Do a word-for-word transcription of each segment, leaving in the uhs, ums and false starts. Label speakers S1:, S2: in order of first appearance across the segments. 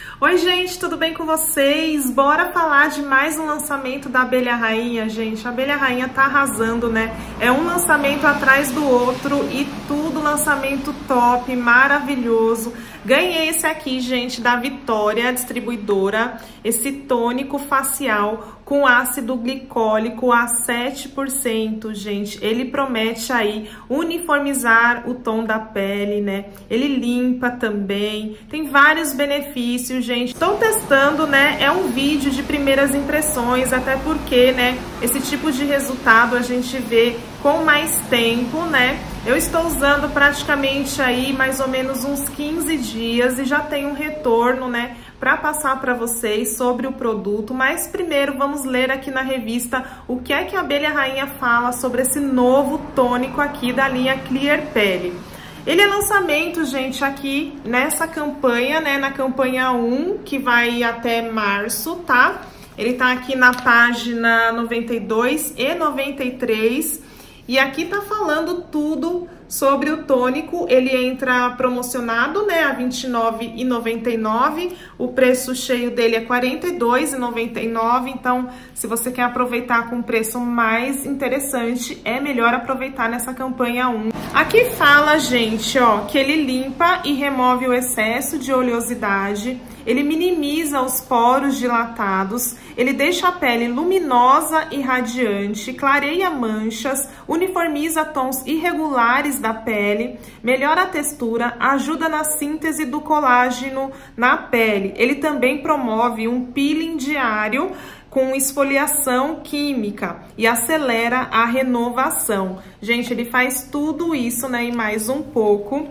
S1: Oi gente, tudo bem com vocês? Bora falar de mais um lançamento da Abelha Rainha, gente. A Abelha Rainha tá arrasando, né? É um lançamento atrás do outro e tudo lançamento top, maravilhoso. Ganhei esse aqui, gente, da Vitória, distribuidora, esse tônico facial com ácido glicólico a sete por cento, gente. Ele promete aí uniformizar o tom da pele, né? Ele limpa também, tem vários benefícios, gente. Estou testando, né? É um vídeo de primeiras impressões, até porque, né, esse tipo de resultado a gente vê com mais tempo, né? Eu estou usando praticamente aí mais ou menos uns quinze dias e já tenho um retorno, né, para passar para vocês sobre o produto. Mas primeiro vamos ler aqui na revista o que é que a Abelha Rainha fala sobre esse novo tônico aqui da linha Clear Pele. Ele é lançamento, gente, aqui nessa campanha, né, na campanha um, que vai até março, tá? Ele tá aqui na página noventa e dois e noventa e três. E aqui tá falando tudo sobre o tônico. Ele entra promocionado, né, a vinte e nove reais e noventa e nove centavos. O preço cheio dele é quarenta e dois reais e noventa e nove centavos. Então, se você quer aproveitar com um preço mais interessante, é melhor aproveitar nessa campanha um. Aqui fala, gente, ó, que ele limpa e remove o excesso de oleosidade. Ele minimiza os poros dilatados, ele deixa a pele luminosa e radiante, clareia manchas, uniformiza tons irregulares da pele, melhora a textura, ajuda na síntese do colágeno na pele. Ele também promove um peeling diário com esfoliação química e acelera a renovação. Gente, ele faz tudo isso, né, e mais um pouco.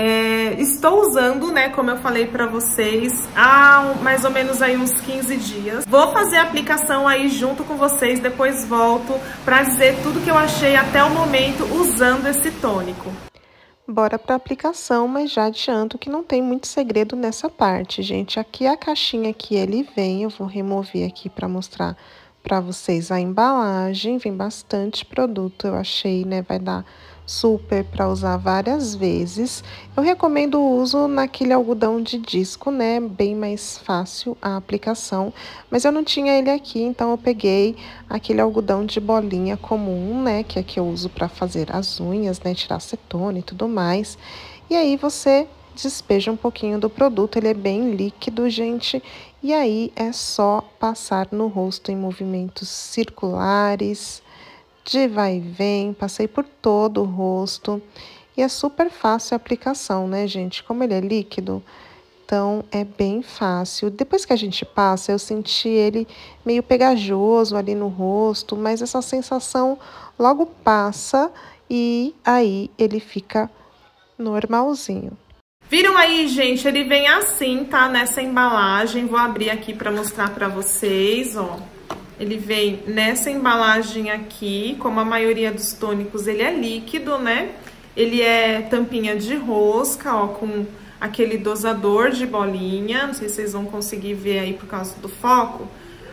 S1: É, estou usando, né, como eu falei pra vocês, há mais ou menos aí uns quinze dias. Vou fazer a aplicação aí junto com vocês, depois volto pra dizer tudo que eu achei até o momento usando esse tônico.
S2: Bora para a aplicação, mas já adianto que não tem muito segredo nessa parte, gente. Aqui é a caixinha que ele vem, eu vou remover aqui para mostrar para vocês a embalagem. Vem bastante produto, eu achei, né? Vai dar super para usar várias vezes. Eu recomendo o uso naquele algodão de disco, né? Bem mais fácil a aplicação, mas eu não tinha ele aqui, então eu peguei aquele algodão de bolinha comum, né? Que é que eu uso para fazer as unhas, né? Tirar acetona e tudo mais. E aí você despeja um pouquinho do produto, ele é bem líquido, gente. E aí é só passar no rosto em movimentos circulares, de vai e vem, passei por todo o rosto. E é super fácil a aplicação, né, gente? Como ele é líquido, então é bem fácil. Depois que a gente passa, eu senti ele meio pegajoso ali no rosto, mas essa sensação logo passa e aí ele fica normalzinho.
S1: Viram aí, gente? Ele vem assim, tá? Nessa embalagem. Vou abrir aqui pra mostrar pra vocês, ó. Ele vem nessa embalagem aqui, como a maioria dos tônicos, ele é líquido, né? Ele é tampinha de rosca, ó, com aquele dosador de bolinha. Não sei se vocês vão conseguir ver aí por causa do foco,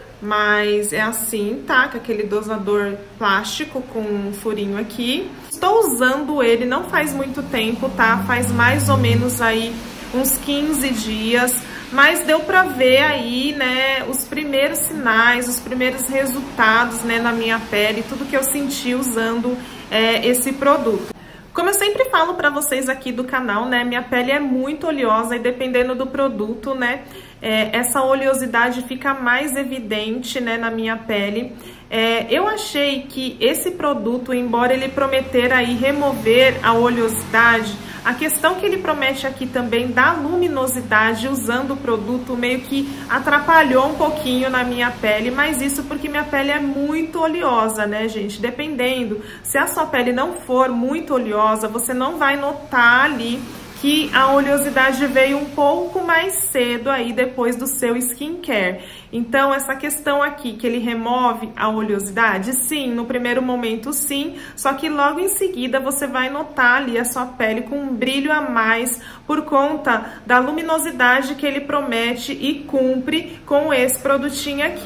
S1: mas é assim, tá? Com aquele dosador plástico com um furinho aqui. Estou usando ele não faz muito tempo, tá? Faz mais ou menos aí uns quinze dias. Mas deu pra ver aí, né, os primeiros sinais, os primeiros resultados, né, na minha pele, tudo que eu senti usando é, esse produto. Como eu sempre falo pra vocês aqui do canal, né, minha pele é muito oleosa e dependendo do produto, né, é, essa oleosidade fica mais evidente, né, na minha pele. É, eu achei que esse produto, embora ele prometer aí remover a oleosidade, a questão que ele promete aqui também da luminosidade usando o produto meio que atrapalhou um pouquinho na minha pele, mas isso porque minha pele é muito oleosa, né, gente? Dependendo, se a sua pele não for muito oleosa, você não vai notar ali que a oleosidade veio um pouco mais cedo aí depois do seu skincare. Então, essa questão aqui, que ele remove a oleosidade, sim, no primeiro momento sim, só que logo em seguida você vai notar ali a sua pele com um brilho a mais por conta da luminosidade que ele promete e cumpre com esse produtinho aqui.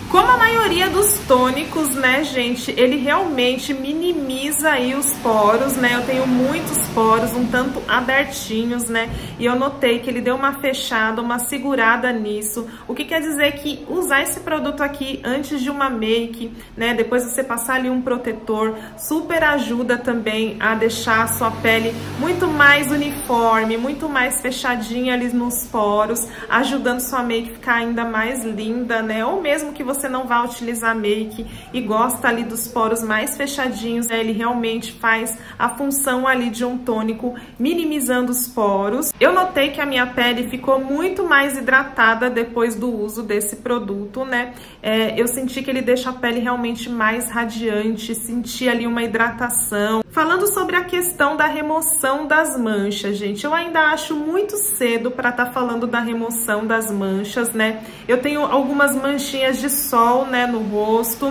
S1: Como a maioria dos tônicos, né, gente, ele realmente minimiza aí os poros, né? Eu tenho muitos poros, um tanto abertinhos, né? E eu notei que ele deu uma fechada, uma segurada nisso. O que quer dizer que usar esse produto aqui antes de uma make, né? Depois você passar ali um protetor, super ajuda também a deixar a sua pele muito mais uniforme, muito mais fechadinha ali nos poros, ajudando sua make a ficar ainda mais linda, né? Ou mesmo que você Você não vai utilizar make e gosta ali dos poros mais fechadinhos, né? Ele realmente faz a função ali de um tônico, minimizando os poros. Eu notei que a minha pele ficou muito mais hidratada depois do uso desse produto, né? É, eu senti que ele deixa a pele realmente mais radiante, senti ali uma hidratação. Falando sobre a questão da remoção das manchas, gente, eu ainda acho muito cedo para estar tá falando da remoção das manchas, né? Eu tenho algumas manchinhas de sol, né, no rosto,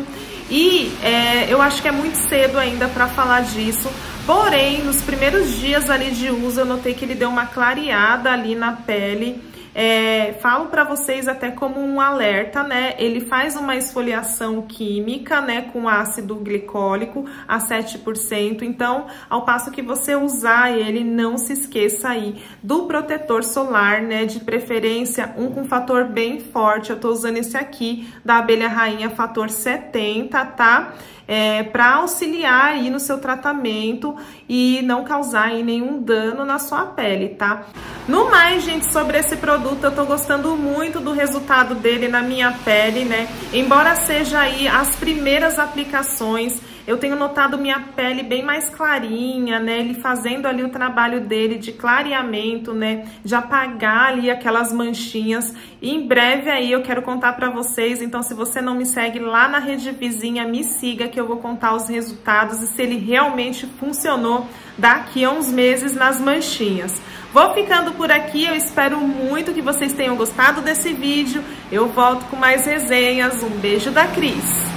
S1: e é, eu acho que é muito cedo ainda para falar disso. Porém, nos primeiros dias ali de uso, eu notei que ele deu uma clareada ali na pele. É, falo para vocês até como um alerta, né? Ele faz uma esfoliação química, né? Com ácido glicólico a sete por cento. Então, ao passo que você usar ele, não se esqueça aí do protetor solar, né? De preferência, um com fator bem forte. Eu tô usando esse aqui, da Abelha Rainha, fator setenta, tá? É, para auxiliar aí no seu tratamento e não causar aí nenhum dano na sua pele, tá? No mais, gente, sobre esse produto, eu tô gostando muito do resultado dele na minha pele, né? Embora seja aí as primeiras aplicações, eu tenho notado minha pele bem mais clarinha, né? Ele fazendo ali o trabalho dele de clareamento, né? De apagar ali aquelas manchinhas. E em breve aí eu quero contar pra vocês. Então, se você não me segue lá na rede vizinha, me siga que eu vou contar os resultados e se ele realmente funcionou daqui a uns meses nas manchinhas. Vou ficando por aqui, eu espero muito que vocês tenham gostado desse vídeo. Eu volto com mais resenhas. Um beijo da Cris!